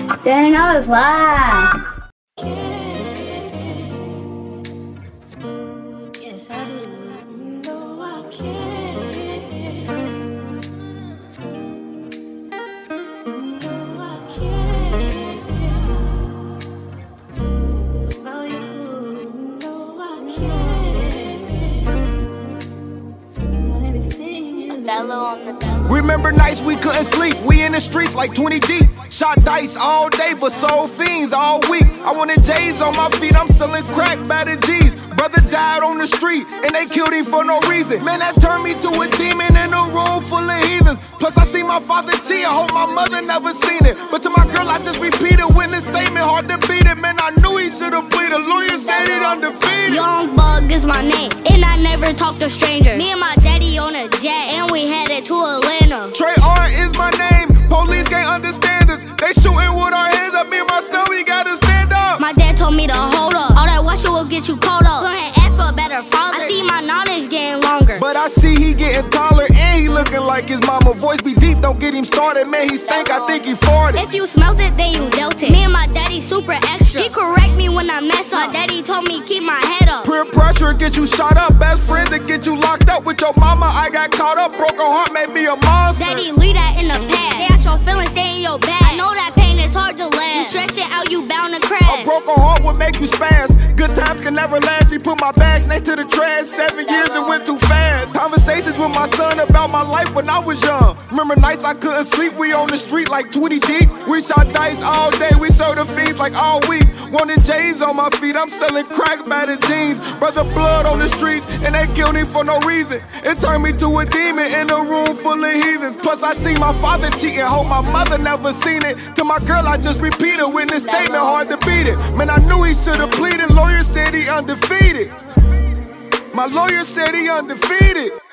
Dang, I was live. Yes, I do. No, I can't. No, I can't. Oh, you. No, I can't. Got everything you Bellow on the bellow. Remember nights we couldn't sleep, we in the streets like 20 deep. Shot dice all day, but sold fiends all week. I wanted J's on my feet, I'm selling crack, battered G's. Brother died on the street, and they killed him for no reason. Man, that turned me to a demon in a room full of heathens. Plus I see my father cheat, I hope my mother never seen it. But to my girl I just repeated witness statement, hard to beat it. Man, I knew he should've pleaded, lawyer said it undefeated. Young Bug is my name, and I never talk to strangers. Me and my daddy on a jet, and we headed to Atlanta. Trey R is my name, police can't understand us. They shooting with our hands up, me and my son, we gotta stand up. My dad told me to hold up, all that washing will get you caught up. Couldn't ask for a better father, I see my knowledge getting longer. But I see he getting taller, and he looking like his mama. Voice be deep, don't get him started, man, he stank, I think he farted. If you smelt it, then you dealt it. Me and my daddy super extra, he correct me when I mess up. My daddy told me keep my head up. Peer pressure get you shot up, best friends that get you locked up. With your mama, I got caught up, broken heart made me a monster. Daddy, leave that in the past. Stay out your feelings, stay in your bag. I know that pain is hard to last. You stretch it out, you bound to crash. A broken heart would make you spaz. Good times can never last. She put my bags next to the trash. 7 years it went too fast. Conversations with my son about my life when I was young. Remember nights I couldn't sleep. We on the street like 20 deep. We shot dice all day. We sold the fiends like all week. Wanted J's on my feet. I'm selling crack, battered jeans. Brother blood on the streets, and they killed him for no reason. It turned me to a demon in a room full of heathens. Plus I see my father cheating. Hope my mother never seen it. To my girl I just repeated witness statement, hard to beat it. Man, I knew he should've pleaded. Lawyer said he undefeated. My lawyer said he undefeated.